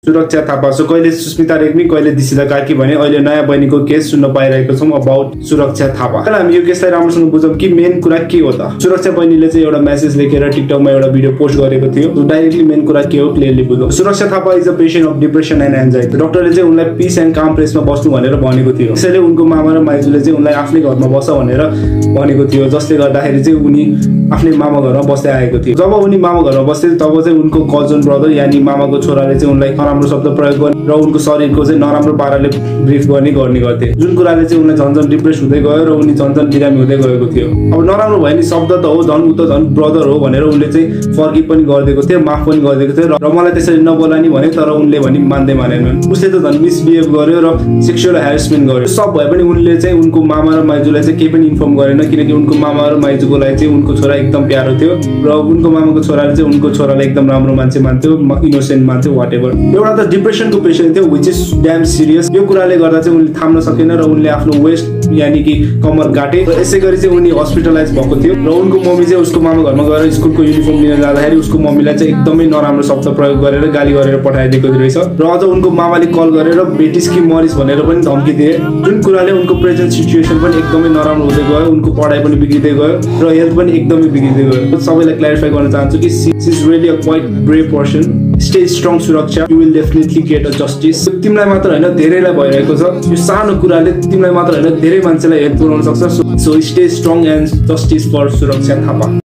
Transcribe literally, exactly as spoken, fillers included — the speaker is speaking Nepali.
सुरक्षा थापा सो कहिले सुस्मिता रेग्मी कहिले दिशिता कार्की भने अहिले नयाँ बहिनीको केस सुन्न पाइरहेको छौं अबाउट सुरक्षा थापा। ल हामी यो केसलाई राम्रोसँग बुझौं कि मेन कुरा के हो त। सुरक्षा बहिनीले चाहिँ एउटा मेसेज लेखेर टिकटकमा एउटा भिडियो पोस्ट गरेको थियो। सो डाइरेक्टली मेन कुरा के हो क्लियरली बुझौं। Suraksha Thapa is a patient of depression and anxiety. डाक्टरले चाहिँ उनलाई पीस एन्ड काम प्लेसमा बस्नु भनेर भनेको थियो। त्यसैले उनको मामा र माइजूले चाहिँ उनलाई आफ्नै घरमा बस भनेर भनेको थियो, जसले गर्दाखेरि चाहिँ उनी आफ्नै मामा घरमा बस्दै आएको थियो। जब उनी मामा घरमा बस्थे तब चाहिँ उनको कजन ब्रदर यानी मामाको छोराले चाहिँ उनलाई नराम्रो शब्द प्रयोग गर्ने र उनको शरीरको चाहिँ नराम्रो पाराले ब्रिफ गर्ने गर्ने गर्थे, जुन कुराले चाहिँ उनलाई झन्झन डिप्रेस हुँदै गयो र उनी झन्झन बिरामी हुँदै गएको थियो। अब नराम्रो भयो नि शब्द त हो, झन् उ त झन् ब्रदर हो भनेर उनले चाहिँ फर्की पनि गरिदिएको थियो, माफ पनि गरिदिएको थियो र मलाई त्यसरी नबोला नि भने, तर उनले पनि मान्दै मानेनन्। उसले त झन् मिसबिहेभ गर्यो र सेक्सुअल ह्यारेसमेन्ट गर्यो। सब भए पनि उनले चाहिँ उनको मामा र माइजूलाई चाहिँ केही पनि इन्फर्म गरेन, किनकि उनको मामा र माइजूको लागि चाहिँ उनको छोरा एकदम प्यारो थियो र उनको मामाको छोराले चाहिँ उनको छोरालाई एकदम राम्रो मान्छे मान्थ्यो, इनोसेन्ट मान्थ्यो, वाट एभर। एउटा त डिप्रेसनको पेसेन्ट थियो विच इज ड्याम सिरियस। यो कुराले गर्दा चाहिँ उनले थाम्न सकेन र उनले आफ्नो वेस्ट यानी कि कमर काटे र यसै गरी चाहिँ उनी हस्पिटलाइज भएको थियो र उनको मम्मी चाहिँ उसको मामा घरमा गएर स्कुलको युनिफर्म लिन जाँदाखेरि उसको मम्मीलाई चाहिँ एकदमै नराम्रो शब्द प्रयोग गरेर गाली गरेर पठाइदिएको रहेछ र अझ उनको मामाले कल गरेर बेटिस कि मरिस भनेर पनि धम्की दिए, जुन कुराले उनको प्रेजेन्ट सिचुएसन पनि एकदमै नराम्रो हुँदै गयो, उनको पढाइ पनि बिग्रिँदै गयो र हेल्थ पनि एकदमै बिग्रिँदै गयो। सबैलाई क्ल्यारिफाई गर्न चाहन्छु कि she is really a quite brave person. Stay strong Suraksha, you will definitely get a justice. तिमीलाई मात्र होइन धेरैलाई भइरहेको छ, यो सानो कुराले तिमीलाई मात्र होइन धेरै मान्छेलाई हेल्प पुर्याउन सक्छ। So stay strong and justice for Suraksha Thapa.